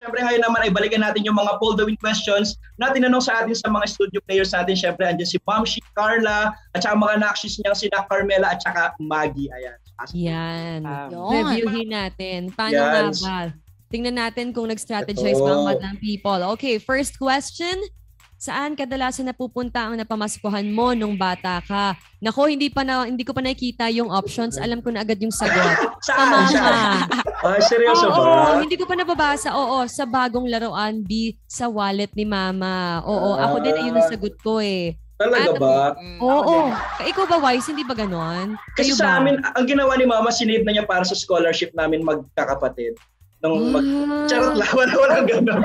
Siyempre ngayon naman ay balikan natin yung mga poll the win questions na tinanong sa atin sa mga studio players natin. Siyempre andyan si Mamshi, Carla, at saka mga nakshis niyang sina Carmela at saka Maggie. Ayan. Yan. Reviewin natin. Paano nga ba? Tingnan natin kung nag-strategize ba ang Madlang People. Okay, first question. Saan kadalasan napupunta ang napamaskuhan mo nung bata ka? Nako, hindi ko pa nakikita yung options. Alam ko na agad yung sagot. Saan? Seryoso ba? Hindi ko pa nababasa. Oo, sa bagong laruan, sa wallet ni Mama. Oo, ako din ayun ang sagot ko eh. Talaga ba? Oo. Ikaw ba, Wise? Hindi ba ganon? Kasi sa amin, ang ginawa ni Mama, sinave na niya para sa scholarship namin magkakapatid. Charot lang, walang ganon.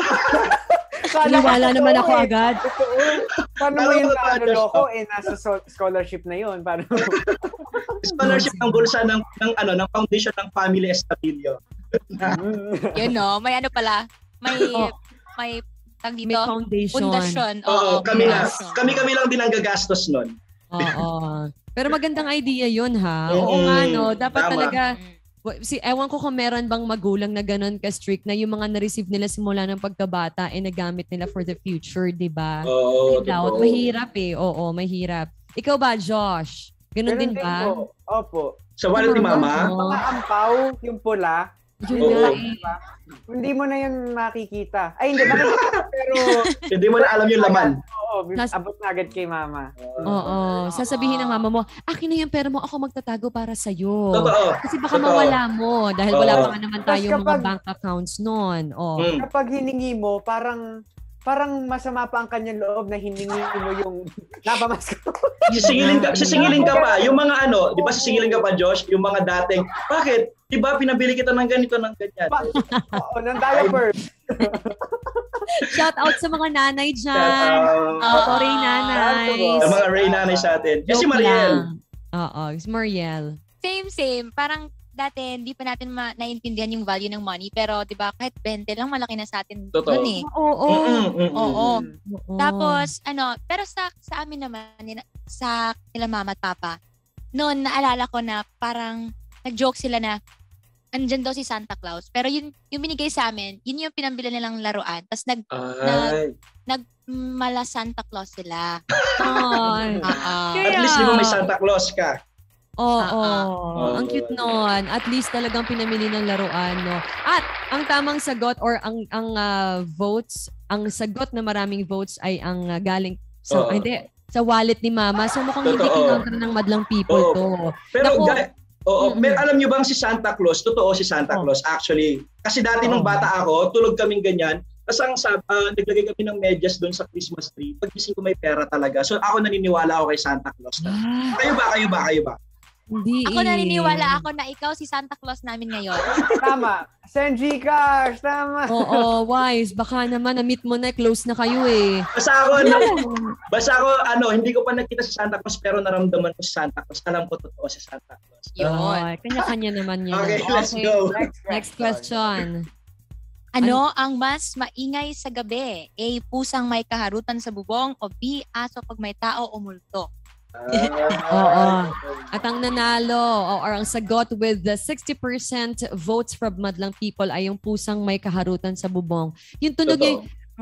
Niwala naman ako agad. Paano mo yung loko? Nasa scholarship na yun. Scholarship ng bulsa ng foundation ng Family Estabilio. Yun no, may ano pala, may may foundation. Oo, kami lang din ang gagastos nun. Oo. Pero magandang idea yun ha. Oo nga no, dapat talaga ewan ko kung meron bang magulang na ganun ka-strict na yung mga na-receive nila simula ng pagkabata nagamit nila for the future, di ba? Oo. Mahirap eh. Oo, mahirap. Ikaw ba, Josh? Ganun din ba? Opo. Sa wallet ni Mama? Mga ampaw, yung pula. Hindi mo na yun makikita. Ay, hindi. Pero hindi mo na alam yung laman. Oo, abot na agad kay Mama. Oo. Sasabihin ng Mama mo, akin na yung pera mo, ako magtatago para sa'yo. Totoo. Kasi baka mawala mo. Dahil wala pa naman tayong mga bank accounts noon. Kapag hiningi mo, parang masama pa ang kanyang loob na hiningi mo yung napamasko. Sisingilin ka pa. Yung mga di ba sisingilin ka pa, Josh? Yung mga dating, bakit? Di ba pinabili kita ng ganito, ng ganyan? Oo, ng diaper. Shout out sa mga nanay dyan. Ray nanay. Sa mga Ray nanay sa atin. Kasi Mariel. Oo, si Mariel. Same. Parang dati, hindi pa natin naiintindihan yung value ng money. Pero, di ba, kahit 20 lang, malaki na sa atin doon eh. Oo. Tapos, pero sa amin naman, sa kila Mama at Papa, noon, naalala ko na parang nag-joke sila na, andyan daw si Santa Claus. Pero yung binigay sa amin, yun yung pinambili nilang laruan. Tapos nagmala Santa Claus sila. At least di mo may Santa Claus ka. Ang cute nun. At least talagang pinamili ng laruan, no? At ang tamang sagot or ang votes, ang sagot na maraming votes ay ang galing sa wallet ni Mama. So mukhang hindi kinontra ng Madlang People to. Pero alam niyo bang si Santa Claus, totoo si Santa Claus actually. Kasi dati nung bata ako, tulog kaming ganyan. Tapos naglagay kami ng medyas doon sa Christmas tree. Paggising ko may pera talaga. So ako naniniwala ako kay Santa Claus. Kayo ba? Hindi. Ako naniniwala ako na ikaw si Santa Claus namin ngayon. Tama. Send Gcash. Tama. Oo, Wise. Baka naman na-meet mo na, close na kayo eh. Basta ako, hindi ko pa nakita si Santa Claus pero naramdaman ko si Santa Claus. Alam ko totoo si Santa Claus. Yun. Kanya-kanya naman yun. Okay, let's go. Next question. Ano ang mas maingay sa gabi? A. Pusang may kaharutan sa bubong o B. Aso pag may tao o multo? Oo. At ang nanalo or ang sagot with the 60% votes from Madlang People ay yung pusang may kaharutan sa bubong. Yung tunog niya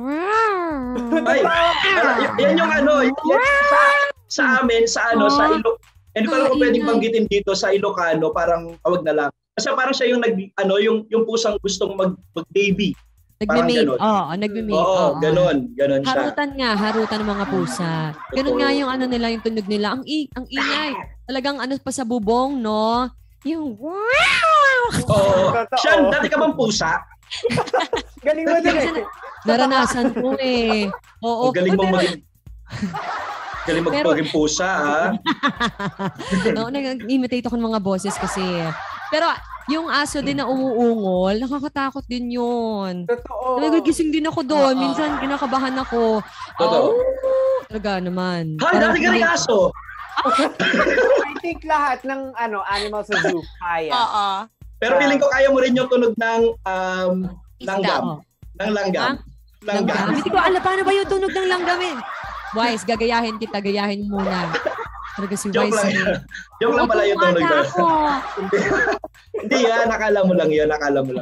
yan yung sa amin, sa Ilocano. Hindi ko alam kung pwedeng banggitin dito sa Ilocano, parang awag na lang. Kasi parang siya yung yung pusang gustong mag-baby. Nagme-mate. Nagme-mate. Oo, ganon siya. Harutan ng mga pusa. Ganon nga yung nila, yung tunog nila. Ang ingay. Talagang pa sa bubong, no? Yung wow! Oo. Sean, dati ka bang pusa? Galing mo din eh. Naranasan ko eh. Oo. Galing mong maging pusa, ha? Oo, nag-imitate ako ng mga boses kasi. Pero yung aso din na umuungol, nakakatakot din yun. Totoo. Nagigising din ako doon. Minsan kinakabahan ako. Totoo. Talaga naman. Dati ka rin aso. I think lahat ng animals sa zoo kaya. Oo. Pero feeling ko kaya mo rin yung tunog ng langgam. Ng langgam. Hindi ko alam paano ba yung tunog ng langgam eh. Wise, gagayahin kita. Gayahin muna. Talaga si Joke Wise. lang. Joke lang pala yung tunog ko. Hindi yan, nakala mo lang yun.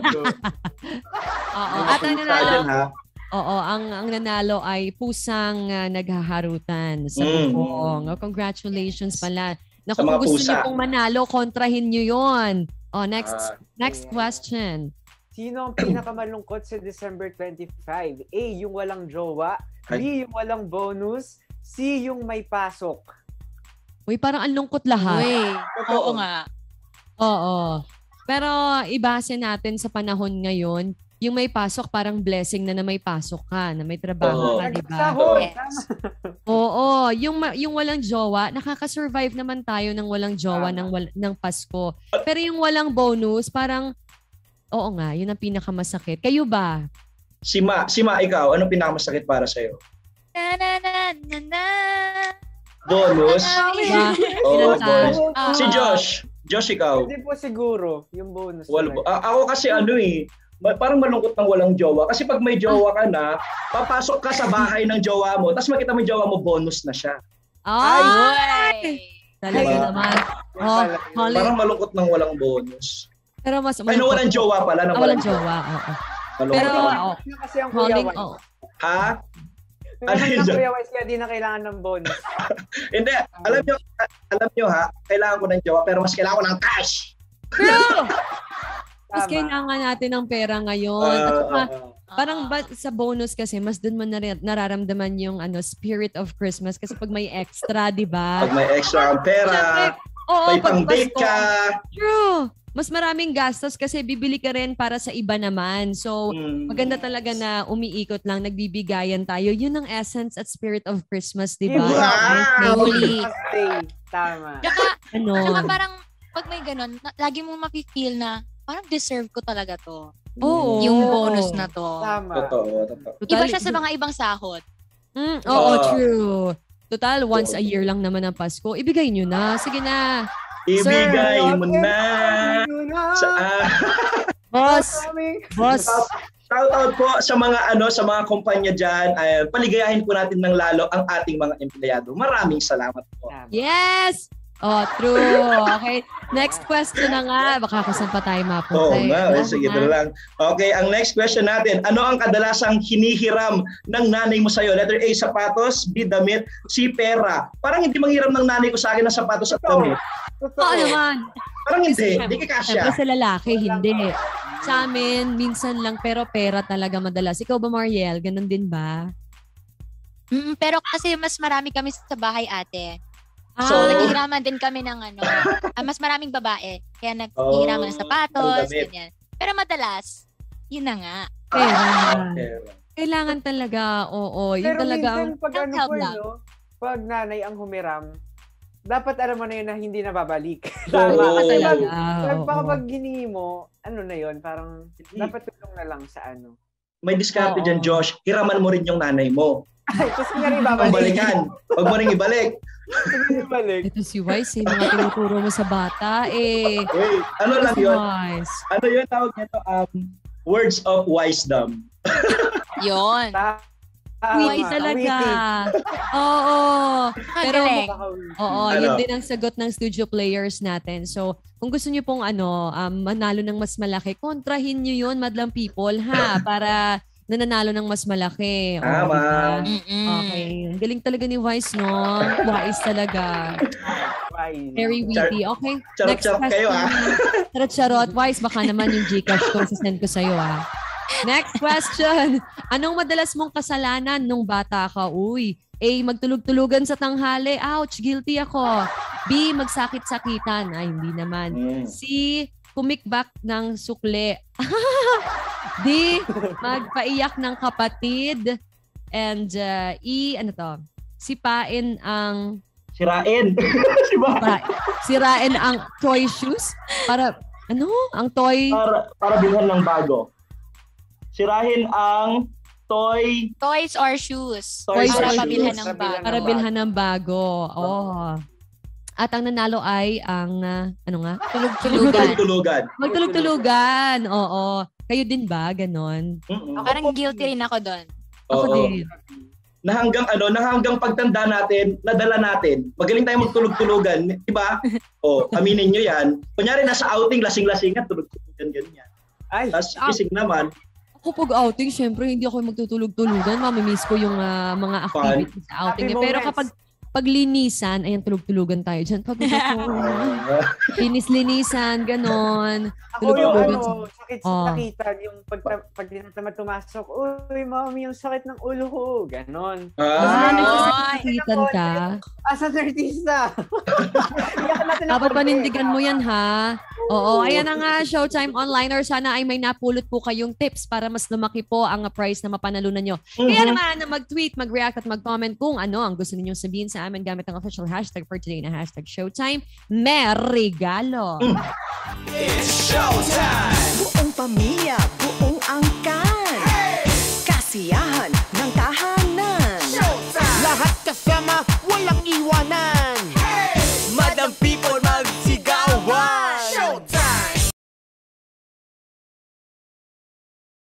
Oo. At ang nanalo, ang nanalo ay pusang naghaharutan sa bubong. Congratulations pala. Naku, kung gusto niyo pong manalo, kontrahin niyo yon. Next question. Sino ang pinakamalungkot sa December 25? A, yung walang jowa. B, yung walang bonus. C, yung may pasok. Uy, parang ang lungkot lahat. Oo nga. Oo. Pero ibase natin sa panahon ngayon, yung may pasok parang blessing na may pasok ka, na may trabaho ka, di ba? Oo. Yung walang jowa, nakaka-survive naman tayo ng walang jowa ng Pasko. Pero yung walang bonus, parang, oo nga, yun ang pinakamasakit. Kayo ba? Sima, ikaw, ano pinakamasakit para sa'yo? Bonus? Bonus. Si Josh, ikaw? Hindi po siguro, yung bonus. Ako kasi parang malungkot ng walang jowa. Kasi pag may jowa ka na, papasok ka sa bahay ng jowa mo, tapos makita mo yung jowa mo, bonus na siya. Ay! Talaga naman. Parang malungkot ng walang bonus. Pero mas malungkot. Ay, walang jowa pala. Walang jowa, oo. Pero, kasi ang Kuya Wise. Ha? Ano yung Kuya Wise, kaya di na kailangan ng bonus. Hindi. Alam nyo ha, kailangan ko ng jowa, pero mas kailangan ko ng cash. True! Mas kailangan natin ng pera ngayon. Parang sa bonus kasi, mas dun mo nararamdaman yung spirit of Christmas. Kasi pag may extra, di ba? Pag may extra ang pera, may pang-date ka. True! Mas maraming gastos kasi bibili ka rin para sa iba naman. So, maganda talaga na umiikot lang, nagbibigayan tayo. Yun ang essence at spirit of Christmas, di ba? Tama. Saka parang, pag may ganun, lagi mo mafe-feel na, parang deserve ko talaga to. Yung bonus na to. Tama. Totoo. Iba siya sa mga ibang sahod. True. Total, once a year lang naman ang Pasko. Ibigay nyo na. Sige na. Ibigay mo na. Boss. Shout out po sa mga kumpanya diyan. Paligayahin po natin ng lalo ang ating mga empleyado. Maraming salamat po. Yes. True. Okay. Next question na nga. Baka kasan pa tayo mapunta. Sige na lang. Okay, ang next question natin. Ano ang kadalasang hinihiram ng nanay mo sa'yo? Letter A, sapatos. B, damit. C, pera. Parang hindi manghiram ng nanay ko sa akin ng sapatos at damit. Oo naman. Parang hindi. Hindi ka kasya. Siyempre sa lalaki, hindi. Sa amin, minsan lang, pero pera talaga madalas. Ikaw ba, Mariel? Ganon din ba? Pero kasi mas marami kami sa bahay, ate. So, naghihiraman din kami ng mas maraming babae. Kaya naghihiraman ng sapatos, ganyan. Pero madalas, yun na nga. Pera. Kailangan talaga, yun pero talaga. Pero pag nanay ang humiram, dapat alam mo na yun na hindi na babalik. Tama talaga. Kapag hiningi mo, na yun, parang dapat tulong na lang sa May diskarte dyan, Josh. Hiraman mo rin yung nanay mo. Ay, kasi nga rin babalik. Balikan. Huwag mo rin ibalik. Ito si Wise, mga tinuturo mo sa bata, Wait, ano lang yun? Ano yun tawag nito? Words of wisdom. Yun. Witty talaga. Oo. Pero, yun din ang sagot ng studio players natin. So, kung gusto niyo pong manalo ng mas malaki, kontrahin niyo yun, madlang people, ha? Para nananalo ng mas malaki. Tama. Okay. Ang galing talaga ni Wise, no? Wise talaga. Very witty. Okay. Charot-charot kayo, ha? Charot-charot. Wise, baka naman yung Gcash ko, sasend ko sa'yo, ha? Next question. Anong madalas mong kasalanan nung bata ka? Uy. A, magtulog-tulugan sa tanghali. Ouch, guilty ako. B, magsakit-sakitan. Ay, hindi naman. C, kumikbak ng sukle. D, magpaiyak ng kapatid. And E, sipain ang... Sirain. Sirain ang toy shoes. Ang toy... Para bilhan ng bago. Sirahin ang toys or shoes. Para pabilhan ng bago. Para bilhan ng bago. At ang nanalo ay ang, Tulog-tulugan. Magtulog-tulugan. Oo. Kayo din ba? Ganon? Parang guilty rin ako doon. Ako din. na hanggang pagtanda natin, nadala natin. Magaling tayo magtulog-tulugan, di ba? Aminin nyo yan. Kunyari, nasa outing, lasing-lasingan, tulog-tulugan, ganyan. Tapos, gising naman. Ako pag outing, syempre, hindi ako magtutulog-tulugan. Mamimiss ko yung mga activities sa outing. Pero kapag paglinisan, ayan, tulog-tulugan tayo dyan. Pag linis-linisan, ganon. Ako yung sakit sa nakitan, yung pag tinatamad tumasok, uy, mami, yung sakit ng ulo ko, ganon. Nakitan ka? As an artista. Dapat panindigan mo yan, ha? Oo, ayan na nga, Showtime Onliner. Sana ay may napulot po kayong tips para mas lumaki po ang prize na mapanalunan nyo. Kaya naman, mag-tweet, mag-react at mag-comment kung ano ang gusto ninyong sabihin sa amin gamit ang official hashtag for today na #Showtime. May regalo! It's showtime! Buong pamilya